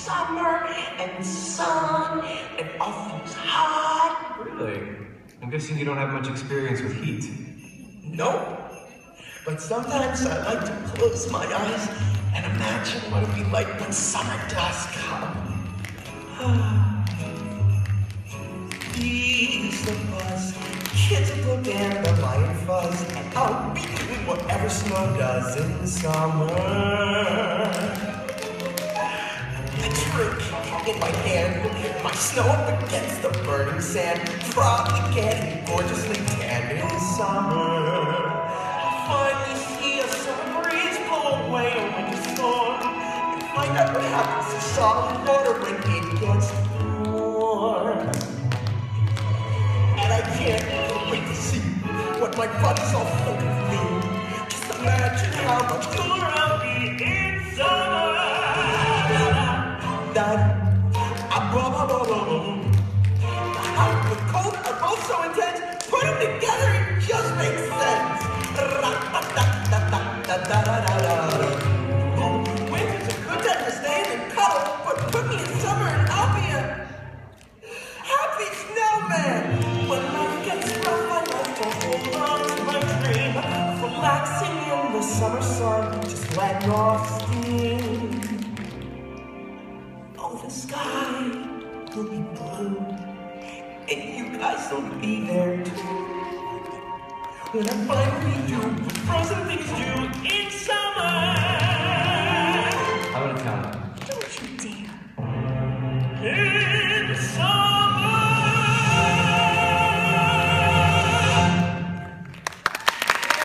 summer and sun and all things hot. Really? I'm guessing you don't have much experience with heat. Nope. But sometimes I like to close my eyes and imagine what it'd be like when summer does come. Bees the buzz, kids will book and the lion fuzz, and I'll be doing whatever snow does in the summer. The drink in my hand, my snow up against the burning sand, probably getting gorgeously tanned in summer. I'll finally see a summer breeze blow away a winter storm, and find out what happens to solid water when it gets warm. And I can't wait to see what my buddies all think of me. Just imagine how much cooler I'll be in summer. The hot and the cold are both so intense, put them together, it just makes sense. Winter's a good time to stay in and cuddle, but put me in summer and I'll be a happy snowman. When life gets rough, I like to hold on to my dream of relaxing in the summer sun, just letting off steam. Oh, the sky will be blue, and you guys will be there too. When I finally do what frozen things do in summer.